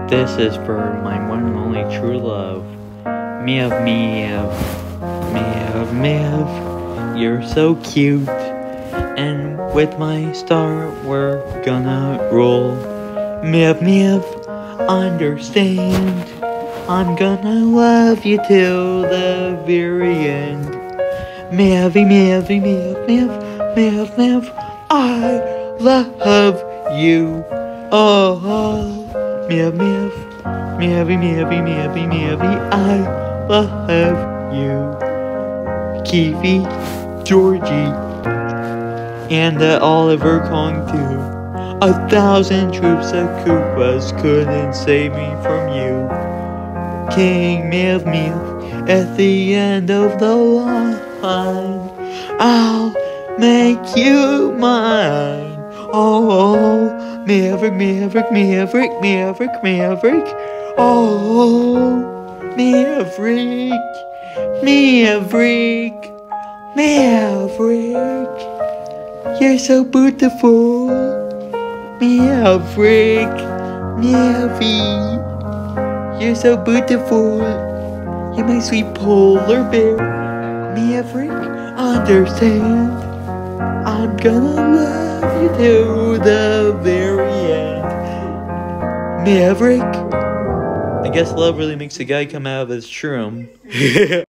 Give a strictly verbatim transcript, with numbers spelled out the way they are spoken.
This is for my one and only true love. Mav Mav. Mav Mav. You're so cute. And with my star, we're gonna roll. Mav Mav. Understand. I'm gonna love you till the very end. Mavy, Mavy, Mav, Mav, Mav, Mav. I love you. Oh, oh. Mav, Mav. Mavy, Mavy, Mavy, Mavy. I love you. Keefy, Georgie, and the Oliver Kong too. A thousand troops of Koopas couldn't save me from you. King Mav Mav, at the end of the line, I'll make you mine. Oh, Maverick, Maverick, Maverick, Maverick, Maverick. Oh, Maverick, Maverick, Maverick. You're so beautiful. Maverick, Mavy. You're so beautiful. You're my sweet polar bear. Maverick, understand. I'm gonna love you to the very end. Maverick. I guess love really makes a guy come out of his shroom.